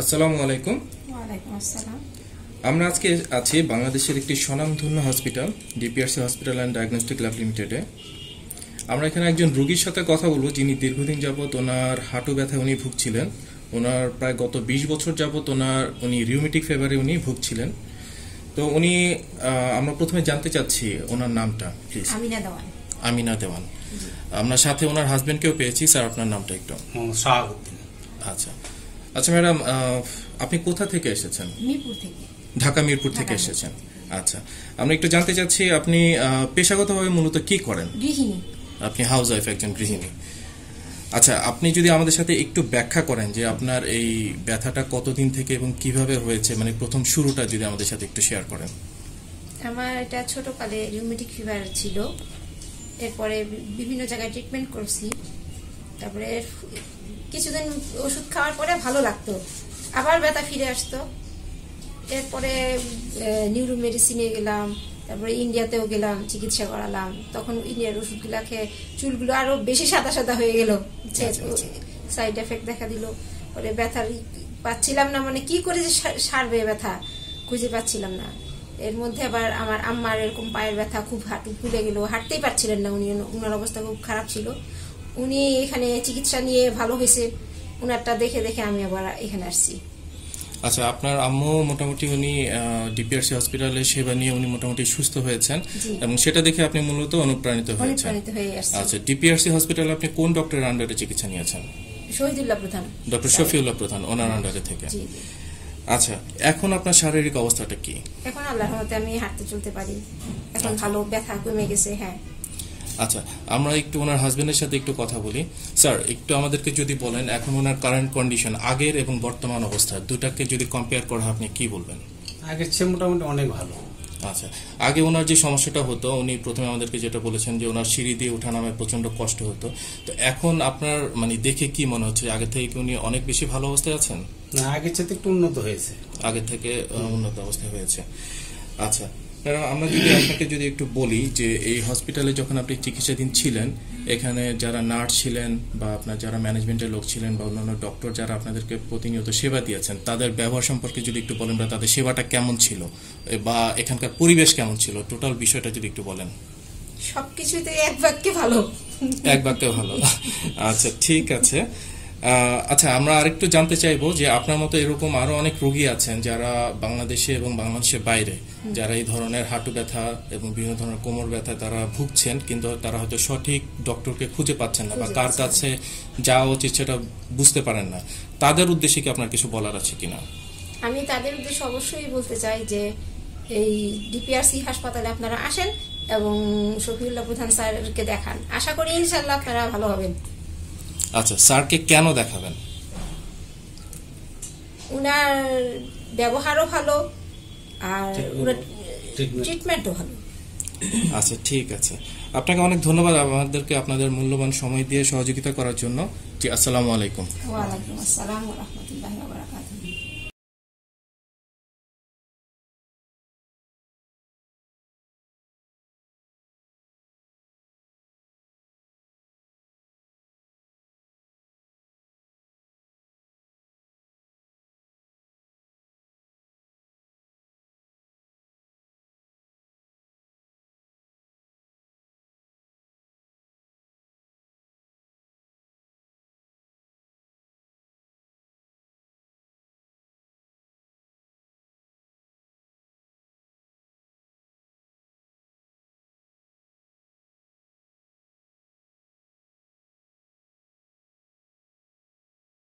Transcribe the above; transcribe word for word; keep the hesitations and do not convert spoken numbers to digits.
আসসালামু আলাইকুম। ওয়ালাইকুম আসসালাম। আমরা আজকে আছি বাংলাদেশের একটি স্বনামধন্য hospital DPRC hospital and diagnostic lab লিমিটেডে। আমরা এখানে একজন রোগীর সাথে কথা বলবো যিনি দীর্ঘদিন যাবত ওনার হাঁটু ব্যথায় উনি ভুগছিলেন। ওনার প্রায় গত বিশ বছর যাবত ওনার উনি রিউমেটিক ফিভারে উনি ভুগছিলেন। তো উনি আমরা প্রথমে জানতে চাচ্ছি ওনার নামটা প্লিজ। আমিনা দেওয়ান। আমিনা দেওয়ান। আমরা সাথে ওনার হাজবেন্ডকেও পেয়েছি। স্যার আপনার নামটা একটু। শাহাবুদ্দিন। আচ্ছা আচ্ছা ম্যাডাম, আপনি কোথা থেকে এসেছেন? মিরপুর থেকে। ঢাকা মিরপুর থেকে এসেছেন। আচ্ছা, আমরা একটু জানতে চাচ্ছি আপনি পেশাগতভাবে মূলত কি করেন? গৃহিণী। আপনি হাউস ওয়াইফ, একজন গৃহিণী। আচ্ছা, আপনি যদি আমাদের সাথে একটু ব্যাখ্যা করেন যে আপনার এই ব্যথাটা কতদিন থেকে এবং কিভাবে হয়েছে, মানে প্রথম শুরুটা যদি আমাদের সাথে একটু শেয়ার করেন। আমার এটা ছোটকালে রিউমেটিক ফিভার ছিল, এরপরে বিভিন্ন জায়গায় ট্রিটমেন্ট করছি, তারপরে কিছুদিন ওষুধ খাওয়ার পরে ভালো লাগতো, আবার ব্যথা ফিরে আসতো। এরপরে নিউরো মেডিসিনে গেলাম, তারপরে ইন্ডিয়াতেও গেলাম, চিকিৎসা করালাম। তখন ইন্ডিয়ার ওষুধগুলা খেয়ে চুলগুলো আরো বেশি সাদা সাদা হয়ে গেল, সাইড এফেক্ট দেখা দিল। পরে ব্যথার পাচ্ছিলাম না, মানে কি করে যে সারবে ব্যথা খুঁজে পাচ্ছিলাম না। এর মধ্যে আবার আমার আম্মার এরকম পায়ের ব্যথা, খুব হাঁটু ফুলে গেল, হাঁটতেই পারছিলেন না উনি, উনার অবস্থা খুব খারাপ ছিল। উনি এখানে চিকিৎসা নিয়ে ভালো হয়েছে, উনারটা দেখে দেখে আমি আবার এখানে আসছি। আচ্ছা, আপনার আম্মু মোটামুটি উনি ডিপিআরসি হসপিটালে সেবা নিয়ে উনি মোটামুটি সুস্থ হয়েছেন এবং সেটা দেখে আপনি মূলত অনুপ্রাণিত হয়েছেন। আচ্ছা, ডিপিআরসি হসপিটালে আপনি কোন ডক্টরের আন্ডারে চিকিৎসা নিয়েছেন? শহীদুল্লাহ প্রধান। ডক্টর শফিউল্লাহ প্রধান, ওনার আন্ডারে থেকে। আচ্ছা, এখন আপনার শারীরিক অবস্থাটা কি? এখন আল্লাহর রহমতে আমি হাঁটতে চলতে পারি, এখন ভালো, ব্যথা কমে গেছে। হ্যাঁ। আচ্ছা, আমরা একটু ওনার হাজবেন্ডের সাথে একটু কথা বলি। স্যার, একটু আমাদেরকে যদি বলেন এখন ওনার কারেন্ট কন্ডিশন, আগের এবং বর্তমান অবস্থা দুটাকে যদি কম্পেয়ার করা আপনি কি বলবেন? আগের চেয়ে মোটামুটি অনেক ভালো। আচ্ছা, আগে ওনার যে সমস্যাটা হতো, উনি প্রথমে আমাদেরকে যেটা বলেছেন যে ওনার সিঁড়ি দিয়ে ওঠা নামে প্রচন্ড কষ্ট হতো, তো এখন আপনার মানে দেখে কি মনে হচ্ছে, আগে থেকে কি উনি অনেক বেশি ভালো অবস্থায় আছেন? না, আগের চেয়ে একটু উন্নত হয়েছে। আগে থেকে উন্নত অবস্থায় হয়েছে। আচ্ছা, আমরা যদি আপনাকে যদি একটু বলি যে এই হসপিটালে যখন আপনি চিকিৎসাধীন ছিলেন, এখানে যারা নার্স ছিলেন বা আপনার যারা ম্যানেজমেন্টের লোক ছিলেন বা অন্যান্য ডক্টর যারা আপনাদেরকে প্রতিনিয়ত সেবা দিয়েছেন, তাদের ব্যবহার সম্পর্কে যদি একটু বলেন বা তাদের সেবাটা কেমন ছিল বা এখানকার পরিবেশ কেমন ছিল, টোটাল বিষয়টা যদি একটু বলেন। সবকিছুতে এক বাক্যে ভালো। এক বাক্যে ভালো। আচ্ছা, ঠিক আছে। আচ্ছা, আমরা আরেকটু জানতে চাইবো যে আপনার মতো এরকম আরো অনেক রোগী আছেন যারা বাংলাদেশে এবং বাংলাদেশের বাইরে যারা এই ধরনের হাঁটু ব্যথা এবং বিভিন্ন ধরনের কোমর ব্যথা তারা ভুগছেন, কিন্তু তারা হয়তো সঠিক ডক্টরকে খুঁজে পাচ্ছেন না বা কার কাছে যাওয়া উচিত সেটা বুঝতে পারেন না। তাদের উদ্দেশ্যে কি আপনার কিছু বলার আছে কিনা? আমি তাদের উদ্দেশ্যে অবশ্যই বলতে চাই যে এই ডিপিআরসি হাসপাতালে আপনারা আসেন এবং শফিউল্লাহ প্রধান স্যারকে দেখান, আশা করি ইনশাআল্লাহ আপনারা ভালো হবেন। আচ্ছা, স্যারকে কেন দেখাবেন? উনার ব্যবহারও ভালো আর ট্রিটমেন্টও ভালো। আচ্ছা, ঠিক আছে। আপনাকে অনেক ধন্যবাদ আমাদেরকে আপনাদের মূল্যবান সময় দিয়ে সহযোগিতা করার জন্য। জি, আসসালামু আলাইকুম। ওয়া আলাইকুম আসসালাম ওয়া রাহমাতুল্লাহি ওয়া বারাকাতুহু।